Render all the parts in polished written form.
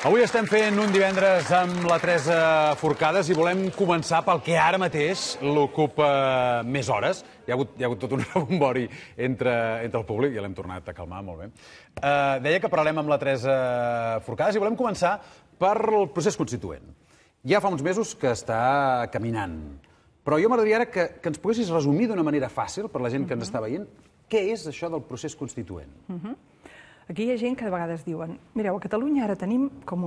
Avui estem fent un divendres amb la Teresa Forcades i volem començar pel que ara mateix l'ocupa més hores. Hi ha hagut tot un rebombori entre el públic, ja l'hem tornat a calmar molt bé. Deia que parlarem amb la Teresa Forcades i volem començar per el procés constituent. Ja fa uns mesos que està caminant, però jo m'agradaria ara que ens poguessis resumir d'una manera fàcil per la gent que ens està veient què és això del procés constituent. Aquí hi ha gent que de vegades diuen, mireu, a Catalunya ara tenim com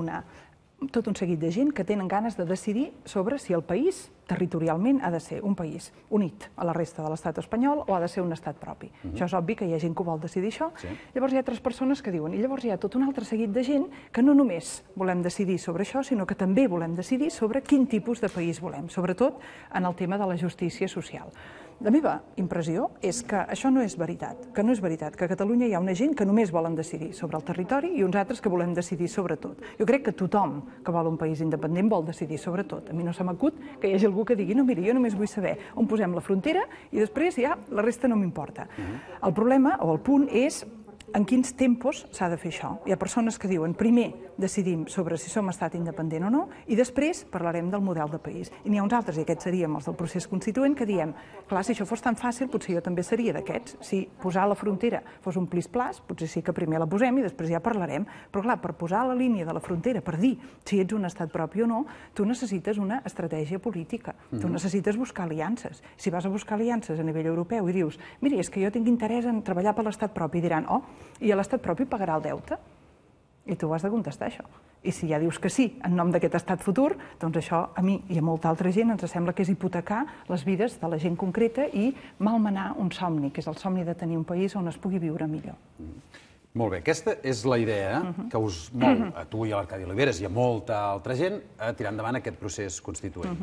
tot un seguit de gent que tenen ganes de decidir sobre si el país territorialment ha de ser un país unit a la resta de l'estat espanyol o ha de ser un estat propi. Això és obvi que hi ha gent que vol decidir això. Llavors hi ha altres persones que diuen, i llavors hi ha tot un altre seguit de gent que no només volem decidir sobre això, sinó que també volem decidir sobre quin tipus de país volem, sobretot en el tema de la justícia social. La meva impressió és que això no és veritat, que a Catalunya hi ha una gent que només volen decidir sobre el territori i uns altres que volem decidir sobre tot. Jo crec que tothom que vol un país independent vol decidir sobre tot. A mi no se m'acut que hi hagi algú que digui no, mira, jo només vull saber on posem la frontera i després ja la resta no m'importa. El problema o el punt és en quins tempos s'ha de fer això. Hi ha persones que diuen primer decidim sobre si som estat independent o no i després parlarem del model de país. I n'hi ha uns altres, i aquests seríem els del procés constituent, que diem, clar, si això fos tan fàcil, potser jo també seria d'aquests. Si posar la frontera fos un plis-plas, potser sí que primer la posem i després ja parlarem. Però clar, per posar la línia de la frontera, per dir si ets un estat propi o no, tu necessites una estratègia política. Tu necessites buscar aliances. Si vas a buscar aliances a nivell europeu i dius, mira, és que jo tinc interès en treballar per l'estat propi, diran, i l'estat propi pagarà el deute? I tu has de contestar això. I si ja dius que sí, en nom d'aquest estat futur, doncs això a mi i a molta altra gent ens sembla que és hipotecar les vides de la gent concreta i malmenar un somni, que és el somni de tenir un país on es pugui viure millor. Molt bé, aquesta és la idea que us mou a tu i a l'Arcadi Oliveres i a molta altra gent a tirar endavant aquest procés constituent.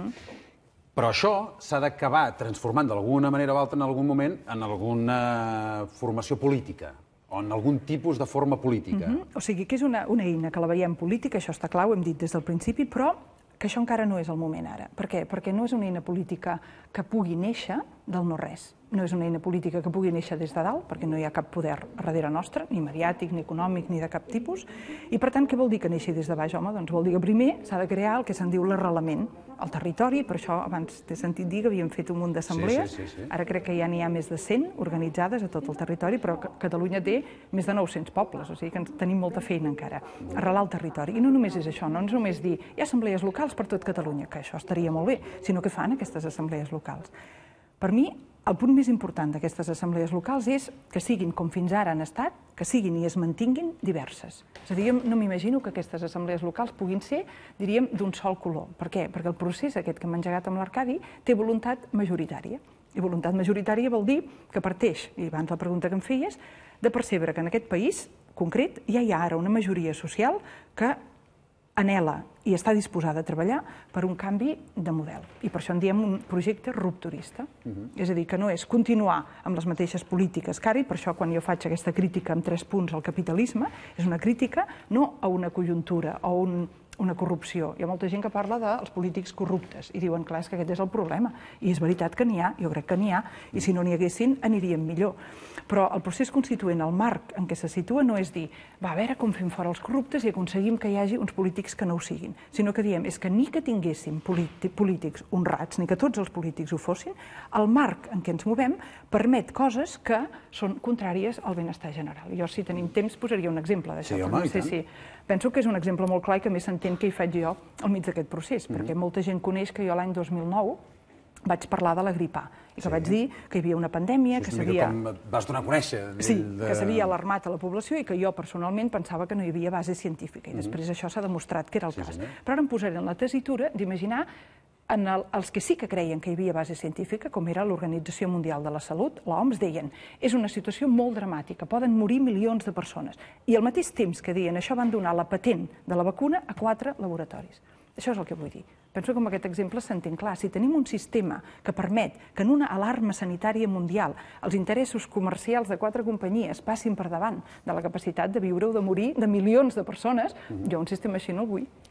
Però això s'ha d'acabar transformant d'alguna manera o altra en algun moment en alguna formació política o en algun tipus de forma política. O sigui, que és una eina que la veiem política, això està clar, ho hem dit des del principi, però que això encara no és el moment ara. Per què? Perquè no és una eina política que pugui néixer del no-res. No és una eina política que pugui néixer des de dalt, perquè no hi ha cap poder darrere nostre, ni mediàtic, ni econòmic, ni de cap tipus. I per tant, què vol dir que neixi des de baix? Home, doncs vol dir que primer s'ha de crear el que se'n diu l'arrelament al territori. Per això abans t'he sentit dir que havíem fet un munt d'assemblees. Ara crec que ja n'hi ha més de 100 organitzades a tot el territori, però Catalunya té més de 900 pobles, o sigui que tenim molta feina encara. Arrelar el territori. I no només és això, no és només dir hi ha assemblees locals per tot Catalunya, que això estaria molt bé, sinó que fan aquestes assemblees locals. Per mi, el punt més important d'aquestes assemblees locals és que siguin, com fins ara han estat, que siguin i es mantinguin diverses. És a dir, no m'imagino que aquestes assemblees locals puguin ser, diríem, d'un sol color. Per què? Perquè el procés aquest que hem engegat amb l'Arcadi té voluntat majoritària. I voluntat majoritària vol dir que parteix, i abans la pregunta que em feies, de percebre que en aquest país concret ja hi ha ara una majoria social que anhela i està disposada a treballar per un canvi de model. I per això en diem un projecte rupturista. És a dir, que no és continuar amb les mateixes polítiques que ara, i per això quan jo faig aquesta crítica amb 3 punts al capitalisme, és una crítica no a una conjuntura o una corrupció. Hi ha molta gent que parla dels polítics corruptes i diuen, clar, és que aquest és el problema. I és veritat que n'hi ha, jo crec que n'hi ha, i si no n'hi haguessin aniríem millor. Però el procés constituent, el marc en què se situa, no és dir, va, a veure com fem fora els corruptes i aconseguim que hi hagi uns polítics que no ho siguin, sinó que diem, és que ni que tinguéssim polítics honrats, ni que tots els polítics ho fossin, el marc en què ens movem permet coses que són contràries al benestar general. Jo, si tenim temps, posaria un exemple d'això. Sí, home, i tant. Penso que és un exemple molt clar i que més s'entén que hi faig jo al mig d'aquest procés, perquè molta gent coneix que jo l'any 2009 vaig parlar de la grip A i que vaig dir que hi havia una pandèmia, que s'havia... Com vas donar a conèixer. Sí, que s'havia alarmat a la població i que jo personalment pensava que no hi havia base científica i després això s'ha demostrat que era el cas. Però ara em posaré en la tessitura d'imaginar en els que sí que creien que hi havia base científica, com era l'Organització Mundial de la Salut, l'OMS, deien és una situació molt dramàtica, poden morir milions de persones. I al mateix temps que deien això van donar la patent de la vacuna a 4 laboratoris. Això és el que vull dir. Penso que amb aquest exemple s'entén clar. Si tenim un sistema que permet que en una alarma sanitària mundial els interessos comercials de 4 companyies passin per davant de la capacitat de viure o de morir de milions de persones, jo un sistema així no el vull.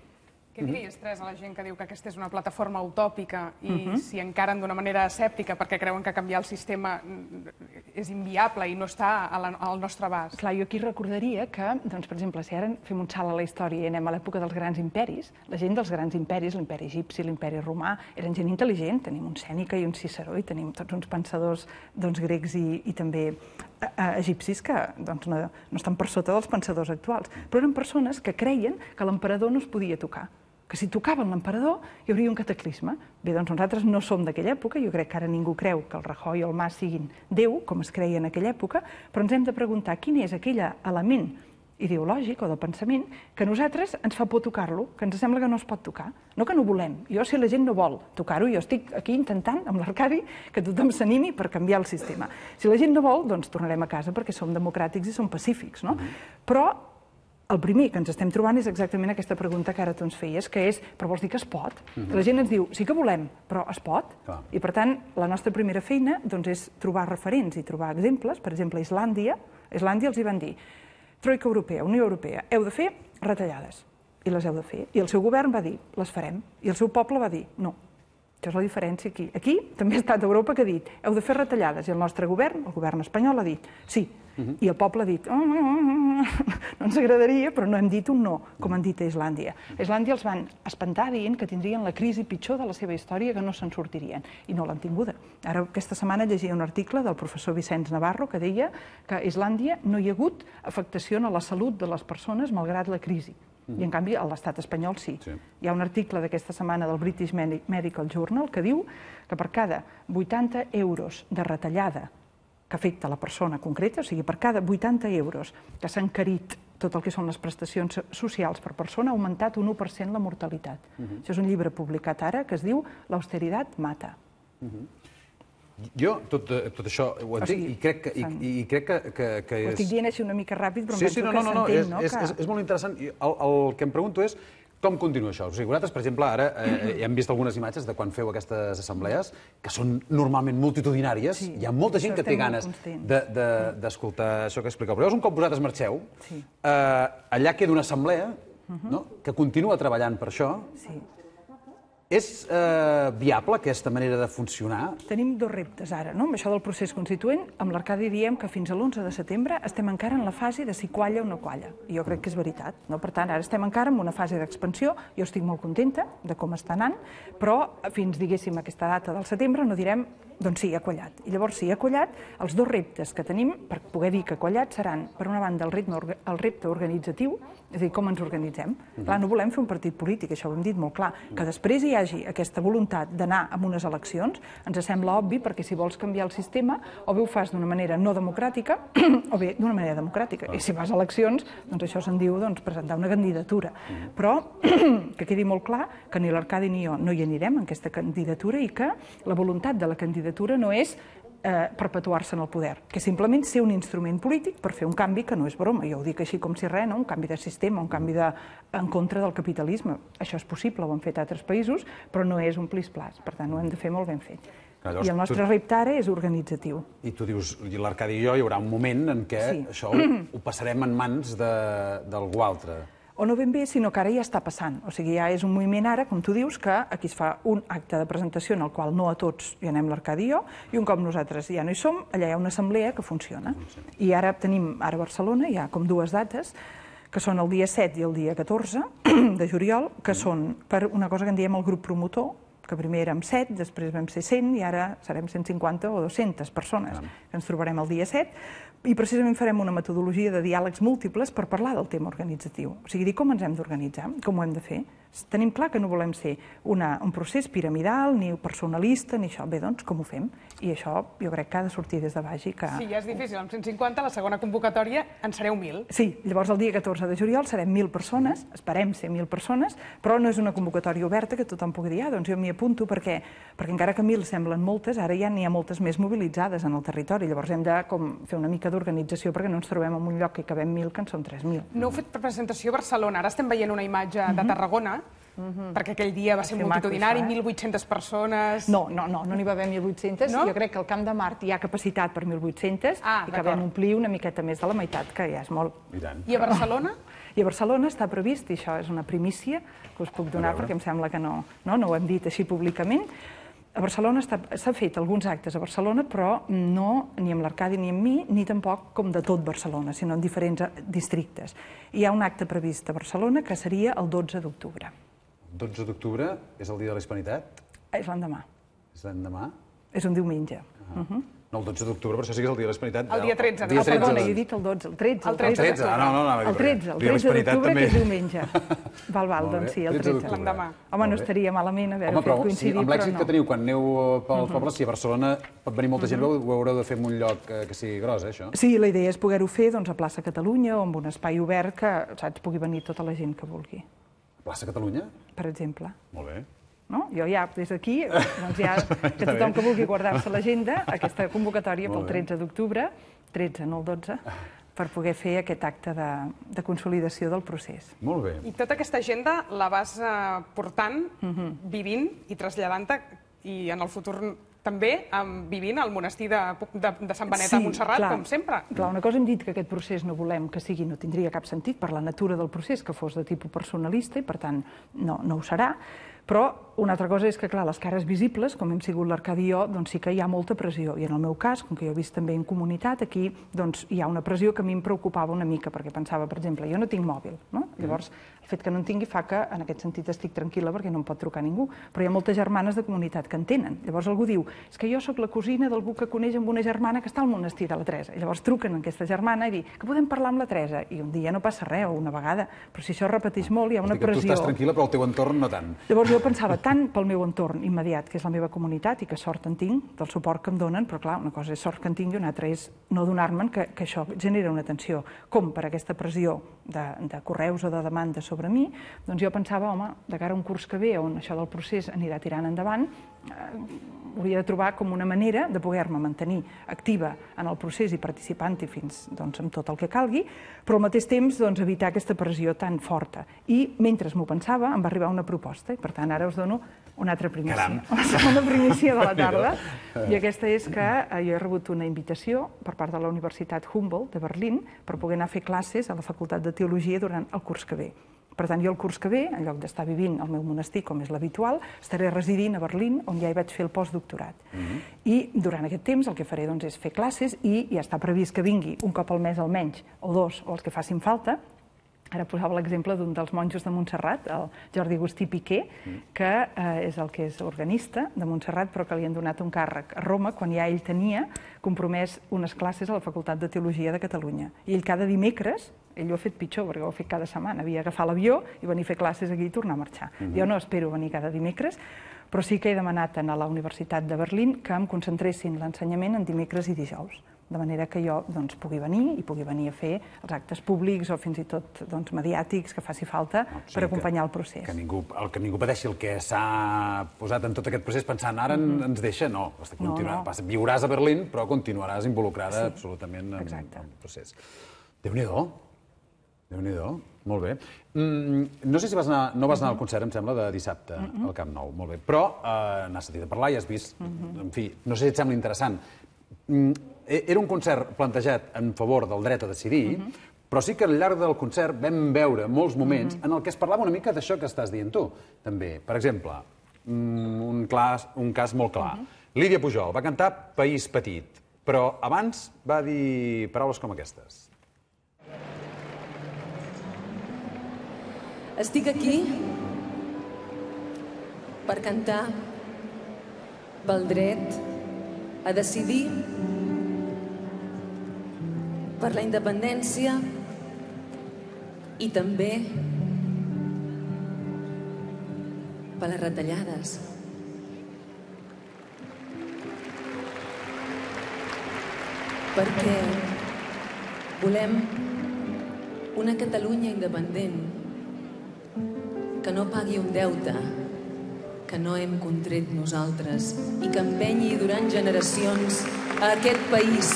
Què diries, Teresa, a la gent que diu que aquesta és una plataforma utòpica i s'hi encaren d'una manera escèptica perquè creuen que canviar el sistema és inviable i no està al nostre abast? Clar, jo aquí recordaria que, per exemple, si ara fem un salt a la història i anem a l'època dels grans imperis, la gent dels grans imperis, l'imperi egipci, l'imperi romà, eren gent intel·ligent. Tenim un Sèneca i un Ciceró i tenim tots uns pensadors grecs i també egipcis que no estan per sota dels pensadors actuals. Però eren persones que creien que l'emperador no es podia tocar, que si tocaven l'emperador hi hauria un cataclisme. Bé, doncs nosaltres no som d'aquella època, jo crec que ara ningú creu que el Rajoy o el Mas siguin Déu, com es creia en aquella època, però ens hem de preguntar quin és aquell element ideològic o de pensament que a nosaltres ens fa por tocar-lo, que ens sembla que no es pot tocar. No que no volem. Jo, si la gent no vol tocar-ho, jo estic aquí intentant, amb l'Arcadi, que tothom s'animi per canviar el sistema. Si la gent no vol, doncs tornarem a casa perquè som democràtics i som pacífics, no? Però el primer que ens estem trobant és exactament aquesta pregunta que ara tu ens feies, que és, però vols dir que es pot? La gent ens diu, sí que volem, però es pot? I per tant, la nostra primera feina és trobar referents i trobar exemples. Per exemple, a Islàndia els hi van dir Troika Europea, Unió Europea, heu de fer retallades, i les heu de fer. I el seu govern va dir, les farem, i el seu poble va dir, no. Això és la diferència aquí. Aquí també ha estat Europa que ha dit, heu de fer retallades, i el nostre govern, el govern espanyol, ha dit, sí. I el poble ha dit, no ens agradaria, però no hem dit un no, com han dit a Islàndia. A Islàndia els van espantar dient que tindrien la crisi pitjor de la seva història, que no se'n sortirien, i no l'han tinguda. Ara, aquesta setmana llegia un article del professor Vicenç Navarro que deia que a Islàndia no hi ha hagut afectació a la salut de les persones malgrat la crisi. I, en canvi, a l'estat espanyol sí. Hi ha un article d'aquesta setmana del British Medical Journal que diu que per cada 80 euros de retallada que afecta la persona concreta, o sigui, per cada 80 euros que s'ha encarit tot el que són les prestacions socials per persona, ha augmentat un 1% la mortalitat. Això és un llibre publicat ara que es diu L'austeritat mata. Jo tot això ho entenc i crec que Ho estic dient així una mica ràpid, però em penso que s'entén, no? És molt interessant. El que em pregunto és com continua això? O sigui, vosaltres, per exemple, ara hem vist algunes imatges de quan feu aquestes assemblees, que són normalment multitudinàries. Hi ha molta gent que té ganes d'escoltar això que expliqueu. Però llavors, un cop vosaltres marxeu, allà queda una assemblea que continua treballant per això. És viable aquesta manera de funcionar? Tenim dos reptes ara, no? Amb això del procés constituent, amb l'Arcadi diem que fins a l'11 de setembre estem encara en la fase de si qualla o no qualla. I jo crec que és veritat, no? Per tant, ara estem encara en una fase d'expansió. Jo estic molt contenta de com està anant, però fins, diguéssim, aquesta data del setembre no direm doncs sí, ha quallat. I llavors, si ha quallat, els dos reptes que tenim per poder dir que ha quallat seran, per una banda, el repte organitzatiu, és a dir, com ens organitzem. Clar, no volem fer un partit polític, això ho hem dit molt clar. Que després hi hagi aquesta voluntat d'anar a unes eleccions ens sembla obvi, perquè si vols canviar el sistema, o bé ho fas d'una manera no democràtica, o bé d'una manera democràtica. I si vas a eleccions, doncs això se'n diu presentar una candidatura. Però que quedi molt clar que ni l'Arcadi ni jo no hi anirem en aquesta candidatura i que la voluntat de la candidatura no és perpetuar-se en el poder, que simplement ser un instrument polític per fer un canvi que no és broma, jo ho dic així com si res, un canvi de sistema, un canvi en contra del capitalisme. Això és possible, ho han fet altres països, però no és un plis-plas, per tant ho hem de fer molt ben fet. I el nostre repte ara és organitzatiu. I tu dius, l'Arcadi i jo, hi haurà un moment en què això ho passarem en mans d'algú altre. O no ben bé, sinó que ara ja està passant. O sigui, ja és un moviment ara, com tu dius, que aquí es fa un acte de presentació en el qual no a tots hi anem l'Arcadi i jo, i un cop nosaltres ja no hi som, allà hi ha una assemblea que funciona. I ara tenim, ara a Barcelona, hi ha com dues dates, que són el dia 7 i el dia 14 de juliol, que són per una cosa que en diem el grup promotor, que primer érem 7, després vam ser 100 i ara serem 150 o 200 persones, que ens trobarem el dia 7, i precisament farem una metodologia de diàlegs múltiples per parlar del tema organitzatiu. O sigui, dir com ens hem d'organitzar, com ho hem de fer. Tenim clar que no volem ser un procés piramidal, ni personalista, ni això. Bé, doncs, com ho fem? I això jo crec que ha de sortir des de baix. Sí, ja és difícil. Amb 150, la segona convocatòria en sereu 1.000. Sí, llavors el dia 14 de juliol serem 1.000 persones, esperem ser 1.000 persones, però no és una convocatòria oberta que tothom pugui dir, doncs jo m'hi apunto perquè encara que 1.000 semblen moltes, ara ja n'hi ha moltes més mobilitzades en el territori. Llavors hem de fer una mica d'organització perquè no ens trobem en un lloc que hi cabem 1.000, que en són 3.000. No heu fet presentació a Barcelona, ara estem veient una imatge de Tarragona, Perquè aquell dia va ser multitudinari, 1.800 persones... No n'hi va haver 1.800. Jo crec que al Camp de Mart hi ha capacitat per 1.800 i que vam omplir una miqueta més de la meitat, que ja és molt. I a Barcelona? I a Barcelona està previst, i això és una primícia que us puc donar perquè em sembla que no ho hem dit així públicament. A Barcelona s'ha fet alguns actes a Barcelona, però no ni amb l'Arcadi ni amb mi, ni tampoc com de tot Barcelona, sinó en diferents districtes. Hi ha un acte previst a Barcelona que seria el 12 d'octubre. El 12 d'octubre és el dia de la Hispanitat? És l'endemà. És l'endemà? És un diumenge. No, el 12 d'octubre, però això sí que és el dia de la Hispanitat. El dia 13. Perdona, he dit el 12, el 13. El 13. El 13 d'octubre, que és diumenge. Val, doncs sí, el 13. L'endemà. Home, no estaria malament haver fet coincidir, però no. Amb l'èxit que teniu quan aneu pels pobles, si a Barcelona pot venir molta gent, ho haureu de fer en un lloc que sigui gros, això? Sí, la idea és poder-ho fer a Plaça Catalunya o en un espai obert que, saps, pugui venir tota la gent que vulgui. Plaça Catalunya? Per exemple. Molt bé. Jo ja, des d'aquí, que tothom que vulgui guardar-se a l'agenda, aquesta convocatòria pel 13 d'octubre, 13, no el 12, per poder fer aquest acte de consolidació del procés. Molt bé. I tota aquesta agenda la vas portant, vivint i traslladant-te, i en el futur també vivint al monestir de Sant Benet a Montserrat, com sempre. Clar, una cosa hem dit que aquest procés no volem que sigui, no tindria cap sentit per la natura del procés, que fos de tipus personalista, i per tant no ho serà. Però una altra cosa és que, clar, les cares visibles, com hem sigut l'Arcadi i jo, doncs sí que hi ha molta pressió. I en el meu cas, com que jo he vist també en comunitat, aquí doncs hi ha una pressió que a mi em preocupava una mica, perquè pensava, per exemple, jo no tinc mòbil, no? Llavors, el fet que no en tingui fa que, en aquest sentit, estic tranquil·la perquè no em pot trucar ningú. Però hi ha moltes germanes de comunitat que en tenen. Llavors algú diu, és que jo sóc la cosina d'algú que coneix amb una germana que està al monestir de la Teresa. I llavors truquen a aquesta germana i diuen que podem parlar amb la Teresa. I un dia no passa res, o una vegada. Però si això es repeteix molt, hi ha una pressió. Tu estàs tranquil·la, però el teu entorn no tant. Llavors jo pensava tant pel meu entorn immediat, que és la meva comunitat, i que sort en tinc del suport que em donen, però clar, una cosa és sort que en tinc i una altra és no donar-me'n, que això genera una tensió. Com per aquesta pressió de correus o de demanda sobre mi, doncs jo pensava, home, de cara a un curs que ve on això del procés anirà tirant endavant, hauria de trobar com una manera de poder-me mantenir activa en el procés i participant-hi fins amb tot el que calgui, però al mateix temps evitar aquesta pressió tan forta. I mentre m'ho pensava em va arribar una proposta, i per tant ara us dono una altra primícia. La segona primícia de la tarda, i aquesta és que jo he rebut una invitació per part de la Universitat Humboldt de Berlín per poder anar a fer classes a la Facultat de Teologia durant el curs que ve. Per tant, jo el curs que ve, en lloc d'estar vivint al meu monestir, com és l'habitual, estaré residint a Berlín, on ja hi vaig fer el postdoctorat. I durant aquest temps el que faré és fer classes i ja està previst que vingui un cop al mes almenys, o dos, o els que facin falta. Ara posava l'exemple d'un dels monjos de Montserrat, el Jordi Agustí Piqué, que és el que és organista de Montserrat, però que li han donat un càrrec a Roma quan ja ell tenia compromès unes classes a la Facultat de Teologia de Catalunya. I ell cada dimecres, ell ho ha fet pitjor, perquè ho ha fet cada setmana, havia d'agafar l'avió i venir a fer classes aquí i tornar a marxar. Jo no espero venir cada dimecres, però sí que he demanat a la Universitat de Berlín que em concentressin l'ensenyament en dimecres i dijous, de manera que jo pugui venir i pugui venir a fer els actes públics o fins i tot mediàtics que faci falta per acompanyar el procés. Que ningú pateixi el que s'ha posat en tot aquest procés pensant ara ens deixa, no. Viuràs a Berlín, però continuaràs involucrada absolutament en el procés. Déu-n'hi-do. Déu-n'hi-do. Molt bé. No sé si no vas anar al concert, em sembla, de dissabte al Camp Nou. Molt bé. Però n'has sentit a parlar i has vist... En fi, no sé si et sembla interessant. Era un concert plantejat en favor del dret a decidir, però sí que al llarg del concert vam veure molts moments en el que es parlava una mica d'això que estàs dient tu, també. Per exemple, un cas molt clar. Lídia Pujol va cantar País Petit, però abans va dir paraules com aquestes. Estic aquí per cantar pel dret a decidir, per la independència i també per les retallades. Perquè volem una Catalunya independent que no pagui un deute que no hem contret nosaltres i que empenyi durant generacions a aquest país.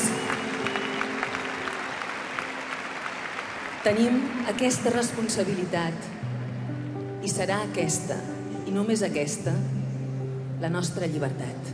Tenim aquesta responsabilitat i serà aquesta, i només aquesta, la nostra llibertat.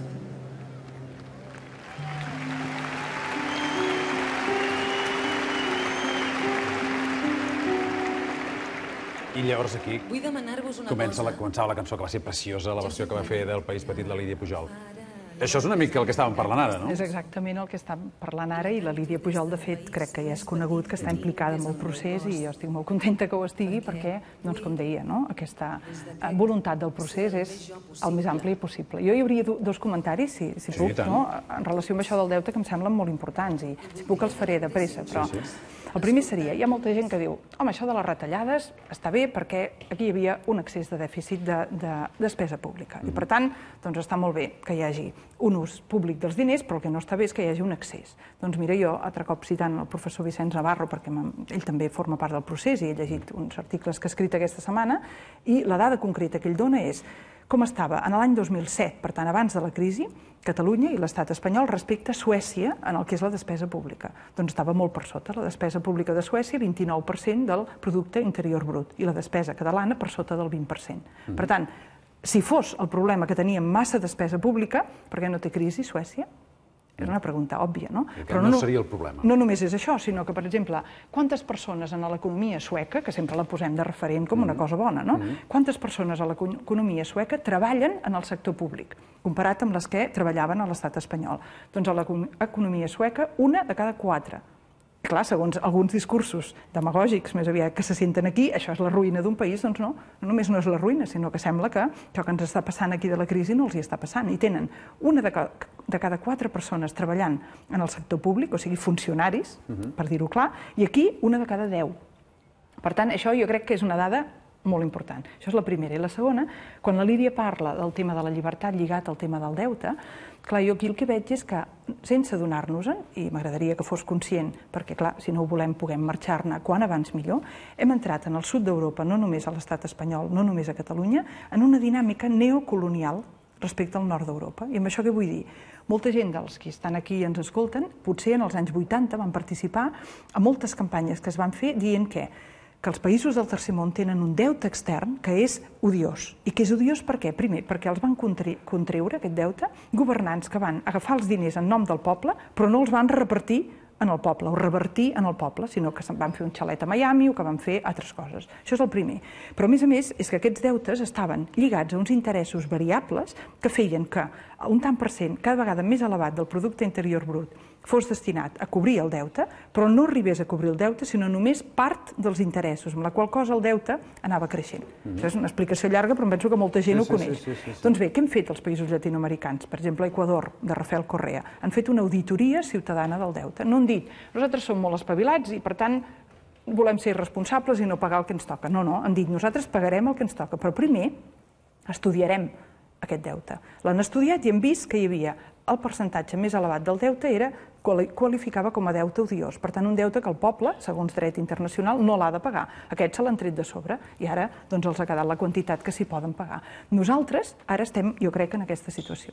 I llavors aquí Vull demanar-vos una cosa. començava la cançó que va ser preciosa, la versió que va fer del País Petit la Lídia Pujol. Això és una mica el que estàvem parlant ara, no? És exactament el que estàvem parlant ara i la Lídia Pujol, de fet, crec que ja és conegut que està implicada en el procés i jo estic molt contenta que ho estigui perquè, doncs, com deia, aquesta voluntat del procés és el més ampli possible. Jo hi hauria dos comentaris, si puc, en relació amb això del deute, que em semblen molt importants i si puc els faré de pressa, però el primer seria, hi ha molta gent que diu home, això de les retallades està bé perquè aquí hi havia un excés de dèficit de despesa pública i per tant, doncs està molt bé que hi hagi un ús públic dels diners, però el que no està bé és que hi hagi un excés. Doncs mira, jo, altre cop citant el professor Vicenç Navarro, perquè ell també forma part del procés i he llegit uns articles que ha escrit aquesta setmana, i la dada concreta que ell dona és com estava en l'any 2007, per tant, abans de la crisi, Catalunya i l'estat espanyol respecte a Suècia en el que és la despesa pública. Doncs estava molt per sota. La despesa pública de Suècia, 29% del producte interior brut, i la despesa catalana per sota del 20%. Per tant, si fos el problema que teníem massa despesa pública, per què no té crisi Suècia? És una pregunta òbvia, no? Però no seria el problema. No només és això, sinó que, per exemple, quantes persones en l'economia sueca, que sempre la posem de referent com una cosa bona, no? Quantes persones a l'economia sueca treballen en el sector públic, comparat amb les que treballaven a l'estat espanyol? Doncs a l'economia sueca, 1 de cada 4. Clar, segons alguns discursos demagògics més aviat que se senten aquí, això és la ruïna d'un país, doncs no, només no és la ruïna, sinó que sembla que això que ens està passant aquí de la crisi no els hi està passant. I tenen 1 de cada 4 persones treballant en el sector públic, o sigui, funcionaris, per dir-ho clar, i aquí 1 de cada 10. Per tant, això jo crec que és una dada molt important. Això és la primera. I la segona, quan la Lídia parla del tema de la llibertat lligat al tema del deute, clar, jo aquí el que veig és que, sense donar-nos-en, i m'agradaria que fos conscient, perquè, clar, si no ho volem, puguem marxar-ne quan abans millor, hem entrat en el sud d'Europa, no només a l'estat espanyol, no només a Catalunya, en una dinàmica neocolonial respecte al nord d'Europa. I amb això què vull dir? Molta gent dels que estan aquí i ens escolten, potser en els anys 80 van participar a moltes campanyes que es van fer dient que els països del tercer món tenen un deute extern que és odiós. I que és odiós per què? Primer, perquè els van contreure, aquest deute, governants que van agafar els diners en nom del poble, però no els van repartir en el poble, o revertir en el poble, sinó que se'n van fer un xalet a Miami o que van fer altres coses. Això és el primer. Però, a més, és que aquests deutes estaven lligats a uns interessos variables que feien que un tant per cent, cada vegada més elevat del producte interior brut, fos destinat a cobrir el deute, però no arribés a cobrir el deute, sinó només part dels interessos, amb la qual cosa el deute anava creixent. Això és una explicació llarga, però em penso que molta gent ho coneix. Doncs bé, què han fet els països llatinoamericans? Per exemple, Equador, de Rafael Correa. Han fet una auditoria ciutadana del deute. No han dit, nosaltres som molt espavilats i, per tant, volem ser responsables i no pagar el que ens toca. No, han dit, nosaltres pagarem el que ens toca, però primer estudiarem aquest deute. L'han estudiat i hem vist que hi havia el percentatge més elevat del deute qualificava com a deute odiós. Per tant, un deute que el poble, segons dret internacional, no l'ha de pagar. Aquest se l'han tret de sobre i ara els ha quedat la quantitat que s'hi poden pagar. Nosaltres ara estem, jo crec, en aquesta situació.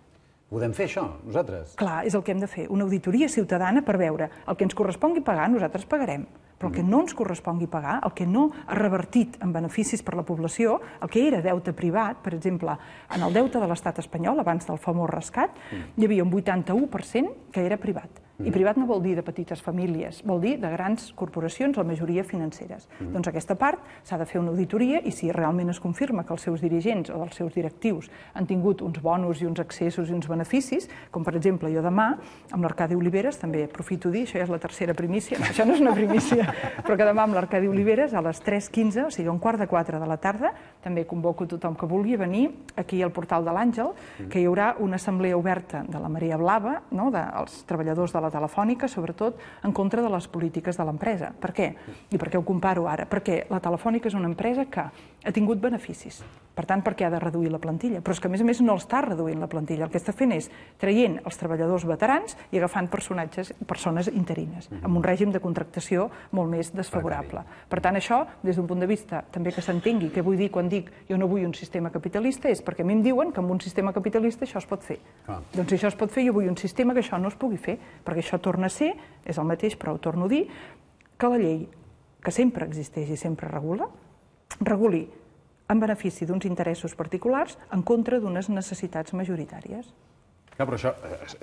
Podem fer això, nosaltres? Clar, és el que hem de fer. Una auditoria ciutadana per veure el que ens correspongui pagar, nosaltres pagarem. Però el que no ens correspongui pagar, el que no ha revertit en beneficis per la població, el que era deute privat, per exemple, en el deute de l'estat espanyol, abans del famós rescat, hi havia un 81% que era privat. I privat no vol dir de petites famílies, vol dir de grans corporacions, la majoria financeres. Doncs aquesta part s'ha de fer una auditoria i si realment es confirma que els seus dirigents o els seus directius han tingut uns bonus i uns accessos i uns beneficis, com per exemple jo demà, amb l'Arcadi Oliveres, també aprofito a dir, això ja és la tercera primícia, no, això no és una primícia, però que demà amb l'Arcadi Oliveres a les 3:15, o sigui, a 3:15 de la tarda, també convoco tothom que vulgui venir aquí al portal de l'Àngel, que hi haurà una assemblea oberta de la Marea Blava, dels treballadors de la Telefònica, sobretot en contra de les polítiques de l'empresa. Per què? I per què ho comparo ara? Perquè la Telefònica és una empresa que ha tingut beneficis. Per tant, per què ha de reduir la plantilla? Però és que, a més, no està reduint la plantilla. El que està fent és traient els treballadors veterans i agafant persones interines, amb un règim de contractació molt més desfavorable. Per tant, això, des d'un punt de vista també que s'entengui, què vull dir quan dic jo no vull un sistema capitalista, és perquè a mi em diuen que amb un sistema capitalista això es pot fer. Doncs si això es pot fer, jo vull un sistema que això no es pugui fer, perquè això torna a ser, és el mateix, però ho torno a dir, que la llei, que sempre existeix i sempre reguli en benefici d'uns interessos particulars en contra d'unes necessitats majoritàries. Clar, però això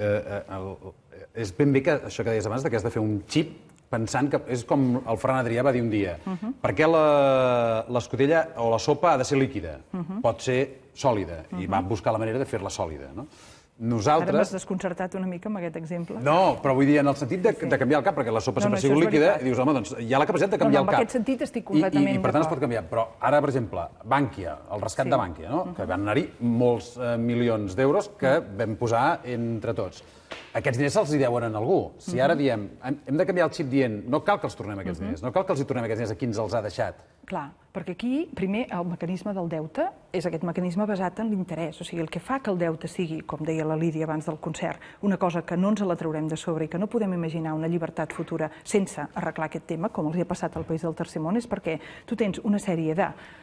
és ben bé que això que deies abans, que has de fer un xip pensant que és com el Ferran Adrià va dir un dia. Per què l'escotella o la sopa ha de ser líquida? Pot ser sòlida, i va buscar la manera de fer-la sòlida. Ara m'has desconcertat una mica amb aquest exemple. No, però vull dir, en el sentit de canviar el cap, perquè la sopa sempre ha sigut líquida, i dius, home, doncs hi ha la capacitat de canviar el cap. En aquest sentit estic completament d'acord. I per tant es pot canviar. Però ara, per exemple, Bankia, el rescat de Bankia, que van anar-hi molts milions d'euros que vam posar entre tots. Aquests diners se'ls deuen a algú. Si ara diem, hem de canviar el xip dient, no cal que els tornem aquests diners, no cal que els tornem aquests diners a qui ens els ha deixat. Clar, perquè aquí, primer, el mecanisme del deute és aquest mecanisme basat en l'interès. O sigui, el que fa que el deute sigui, com deia la Lídia abans del concert, una cosa que no ens la traurem de sobre i que no podem imaginar una llibertat futura sense arreglar aquest tema, com els hi ha passat al país del Tercer Món, és perquè tu tens una sèrie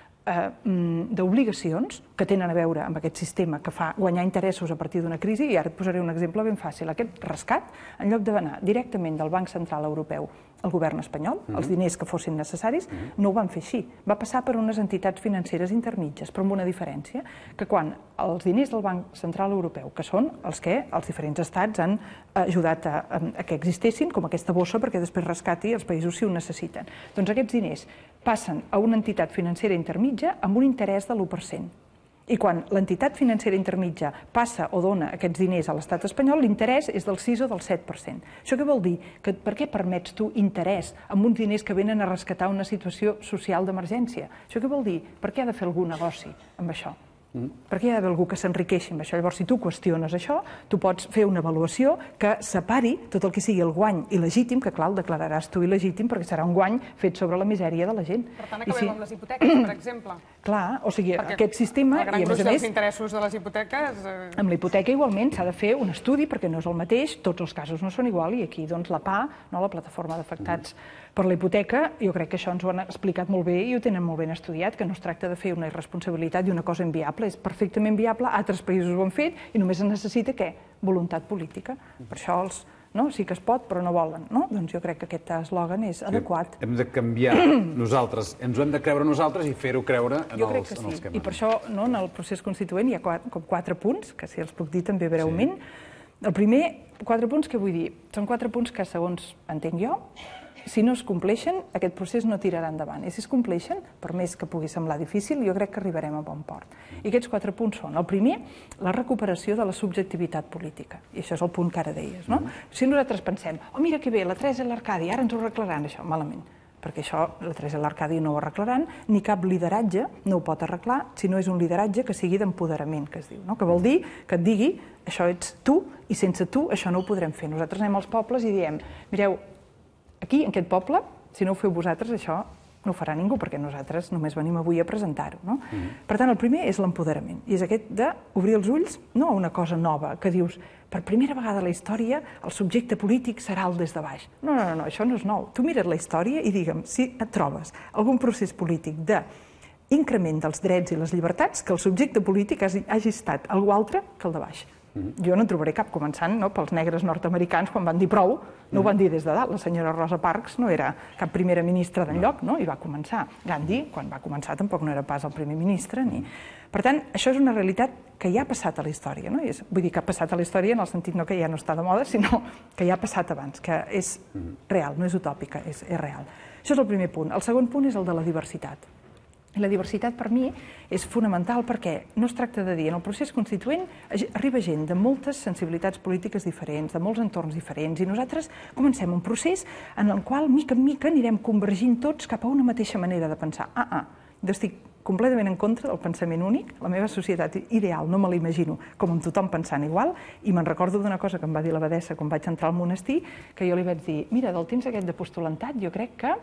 d'obligacions que tenen a veure amb aquest sistema que fa guanyar interessos a partir d'una crisi, i ara et posaré un exemple ben fàcil. Aquest rescat, en lloc d'anar directament del Banc Central Europeu al govern espanyol, els diners que fossin necessaris, no ho van fer així. Va passar per unes entitats financeres intermitges, però amb una diferència, que quan els diners del Banc Central Europeu, que són els que els diferents estats han ajudat a que existessin, com aquesta bossa, perquè després rescati els països si ho necessiten. Doncs aquests diners passen a una entitat financera intermitja amb un interès de l'1%. I quan l'entitat financera intermitja passa o dona aquests diners a l'estat espanyol, l'interès és del 6 o del 7%. Això què vol dir? Que per què permets tu interès amb uns diners que venen a rescatar una situació social d'emergència? Això què vol dir? Per què ha de fer algun negoci amb això? Per què hi ha d'haver algú que s'enriqueixi amb això? Llavors, si tu qüestiones això, tu pots fer una avaluació que separi tot el que sigui el guany il·legítim, que clar, el declararàs tu il·legítim perquè serà un guany fet sobre la misèria de la gent. Per tant, acabem amb les hipoteques, per exemple. Clar, o sigui, aquest sistema... El gran gruix dels interessos de les hipoteques... Amb la hipoteca, igualment, s'ha de fer un estudi, perquè no és el mateix, tots els casos no són igual, i aquí, doncs, la PA, la plataforma d'afectats per la hipoteca, jo crec que això ens ho han explicat molt bé i ho tenen molt ben estudiat, que no es tracta de fer una irresponsabilitat i una cosa inviable, és perfectament viable, altres països ho han fet i només es necessita, què? Voluntat política. Per això sí que es pot, però no volen. Doncs jo crec que aquest eslògan és adequat. Hem de canviar nosaltres, ens ho hem de creure nosaltres i fer-ho creure en els que manen. Jo crec que sí, i per això en el procés constituent hi ha com 4 punts, que si els puc dir també breument. El primer, 4 punts que vull dir, són 4 punts que, segons entenc jo, si no es compleixen, aquest procés no tirarà endavant. I si es compleixen, per més que pugui semblar difícil, jo crec que arribarem a bon port. I aquests 4 punts són, el primer, la recuperació de la subjectivitat política. I això és el punt que ara deies, no? Si nosaltres pensem, mira que bé, la Teresa i l'Arcadi, ara ens ho arreglaran, això, malament. Perquè això, la Teresa i l'Arcadi no ho arreglaran, ni cap lideratge no ho pot arreglar, si no és un lideratge que sigui d'empoderament, que es diu, no? Que vol dir que et digui, això ets tu, i sense tu això no ho podrem fer. Nosaltres anem als pobles i diem, mireu, aquí, en aquest poble, si no ho feu vosaltres, això no ho farà ningú, perquè nosaltres només venim avui a presentar-ho. Per tant, el primer és l'empoderament, i és aquest d'obrir els ulls no a una cosa nova, que dius, per primera vegada a la història el subjecte polític serà el des de baix. No, això no és nou. Tu mires la història i digue'm si et trobes algun procés polític d'increment dels drets i les llibertats que el subjecte polític hagi estat algú altre que el de baix. Jo no en trobaré cap, començant pels negres nord-americans, quan van dir prou, no ho van dir des de dalt. La senyora Rosa Parks no era cap primera ministra d'enlloc, i va començar. Gandhi, quan va començar, tampoc no era pas el primer ministre. Per tant, això és una realitat que ja ha passat a la història. Vull dir que ha passat a la història en el sentit no que ja no està de moda, sinó que ja ha passat abans, que és real, no és utòpica, és real. Això és el primer punt. El segon punt és el de la diversitat. I la diversitat, per mi, és fonamental perquè no es tracta de dir, en el procés constituent arriba gent de moltes sensibilitats polítiques diferents, de molts entorns diferents, i nosaltres comencem un procés en el qual, mica en mica, anirem convergint tots cap a una mateixa manera de pensar. Jo estic completament en contra del pensament únic, la meva societat ideal no me la imagino com amb tothom pensant igual, i me'n recordo d'una cosa que em va dir l'abadessa quan vaig entrar al monestir, que jo li vaig dir, mira, del temps aquest de postulantat, jo crec que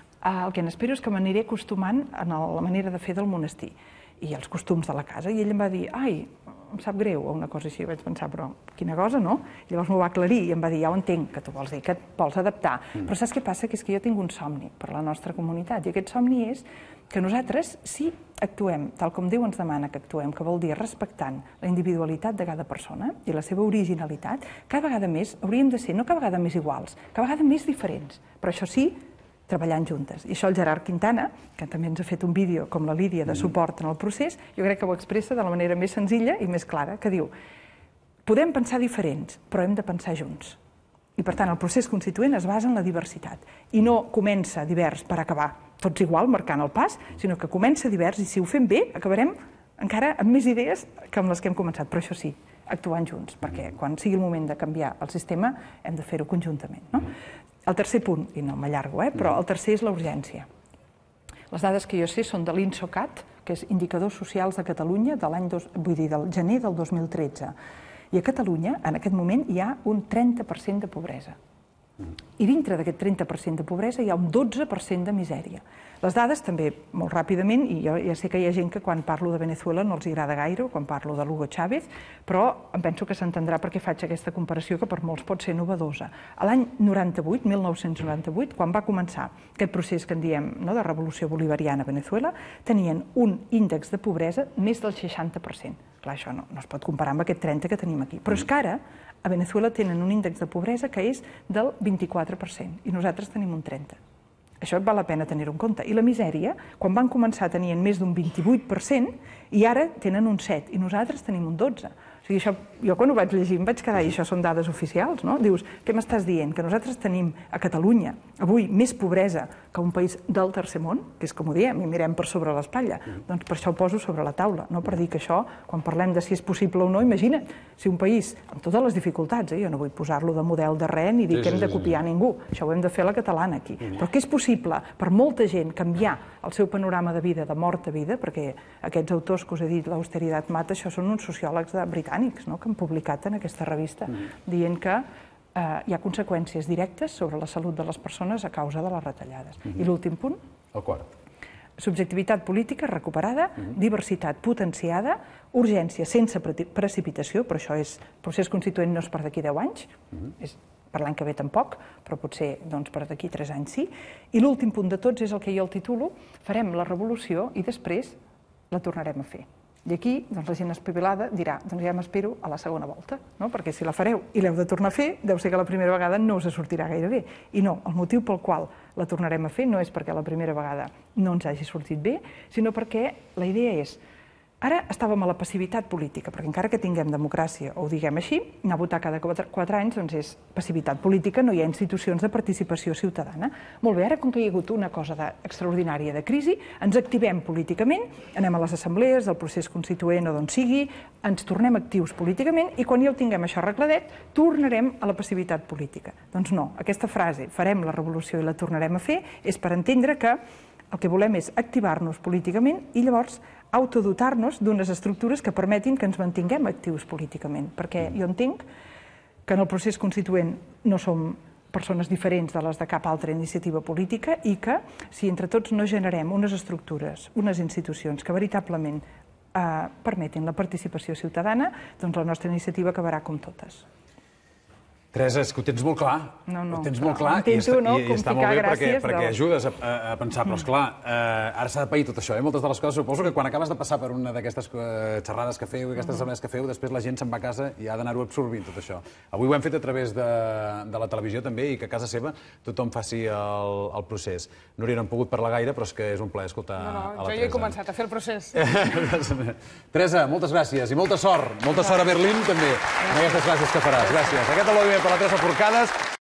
el que n'espero és que m'aniré acostumant a la manera de fer del monestir i els costums de la casa. I ell em va dir, em sap greu, o una cosa així. Vaig pensar, però quina cosa, no? Llavors m'ho va aclarir i em va dir, ja ho entenc, que tu vols dir que et vols adaptar. Però saps què passa? Que és que jo tinc un somni per la nostra comunitat, i aquest somni és que nosaltres, si actuem tal com Déu ens demana que actuem, que vol dir respectant la individualitat de cada persona i la seva originalitat, cada vegada més hauríem de ser, no cada vegada més iguals, cada vegada més diferents. Però això sí, treballant juntes. I això el Gerard Quintana, que també ens ha fet un vídeo com la Lídia de suport en el procés, jo crec que ho expressa de la manera més senzilla i més clara, que diu: podem pensar diferents, però hem de pensar junts. I per tant el procés constituent es basa en la diversitat i no comença divers per acabar tots igual, marcant el pas, sinó que comença divers i si ho fem bé acabarem encara amb més idees que amb les que hem començat, però això sí, actuant junts, perquè quan sigui el moment de canviar el sistema hem de fer-ho conjuntament. El tercer punt, i no m'allargo, però el tercer és la urgència. Les dades que jo sé són de l'INSOCAT, que és Indicadors Socials de Catalunya, del gener del 2013. I a Catalunya, en aquest moment, hi ha un 30% de pobresa. I dintre d'aquest 30% de pobresa hi ha un 12% de misèria. Les dades també, molt ràpidament, i jo ja sé que hi ha gent que quan parlo de Venezuela no els agrada gaire, quan parlo de Hugo Chávez, però em penso que s'entendrà perquè faig aquesta comparació que per molts pot ser novedosa. A l'any 1998, quan va començar aquest procés que en diem de revolució bolivariana a Venezuela, tenien un índex de pobresa més del 60%. Clar, això no es pot comparar amb aquest 30% que tenim aquí. Però és que ara a Venezuela tenen un índex de pobresa que és del 24% i nosaltres tenim un 30%. Això val la pena tenir-ho en compte. I la misèria, quan van començar tenien més d'un 28% i ara tenen un 7% i nosaltres tenim un 12%. O sigui, això, jo quan ho vaig llegir em vaig quedar, i això són dades oficials, no? Dius, què m'estàs dient? Que nosaltres tenim a Catalunya avui més pobresa que un país del tercer món, que és com ho diem, i mirem per sobre l'espatlla. Doncs per això ho poso sobre la taula, no per dir que això, quan parlem de si és possible o no, imagina't, si un país, amb totes les dificultats, jo no vull posar-lo de model de res ni dir que hem de copiar ningú, això ho hem de fer a la catalana aquí, però que és possible per molta gent canviar el seu panorama de vida, de mort a vida, perquè aquests autors que us he dit, l'austeritat mata, això són uns sociòlegs britànics que han publicat en aquesta revista, dient que hi ha conseqüències directes sobre la salut de les persones a causa de les retallades. I l'últim punt? El quart. Subjectivitat política recuperada, diversitat potenciada, urgència sense precipitació, però això és, el procés constituent no és per d'aquí 10 anys, és per l'any que ve tampoc, però potser per d'aquí 3 anys sí. I l'últim punt de tots és el que jo el titulo: farem la revolució i després la tornarem a fer. I aquí la gent espavilada dirà, doncs ja m'espero a la segona volta, perquè si la fareu i l'heu de tornar a fer, deu ser que la primera vegada no us sortirà gaire bé. I no, el motiu pel qual la tornarem a fer no és perquè la primera vegada no ens hagi sortit bé, sinó perquè la idea és: ara estàvem a la passivitat política, perquè encara que tinguem democràcia, o ho diguem així, anar a votar cada 4 anys doncs és passivitat política, no hi ha institucions de participació ciutadana. Molt bé, ara com que hi ha hagut una cosa extraordinària de crisi, ens activem políticament, anem a les assemblees del procés constituent o d'on sigui, ens tornem actius políticament i quan ja ho tinguem això arregladet, tornarem a la passivitat política. Doncs no, aquesta frase, farem la revolució i la tornarem a fer, és per entendre que el que volem és activar-nos políticament i llavors autodotar-nos d'unes estructures que permetin que ens mantinguem actius políticament. Perquè jo entenc que en el procés constituent no som persones diferents de les de cap altra iniciativa política i que si entre tots no generem unes estructures, unes institucions que veritablement permetin la participació ciutadana, doncs la nostra iniciativa acabarà com totes. Teresa, és que ho tens molt clar. Ho tens molt clar i està molt bé perquè ajudes a pensar, però esclar, ara s'ha de pair tot això, moltes de les coses. Suposo que quan acabes de passar per una d'aquestes xerrades que feu i aquestes assemblees que feu, després la gent se'n va a casa i ha d'anar-ho absorbint, tot això. Avui ho hem fet a través de la televisió també i que a casa seva tothom faci el procés. Núria, no hem pogut parlar gaire, però és que és un plaer escoltar a la Teresa. Jo ja he començat a fer el procés. Teresa, moltes gràcies i molta sort a Berlín també, amb aquestes classes que faràs. Gràcies. Aquest és l'Audiència per la Teresa Forcades.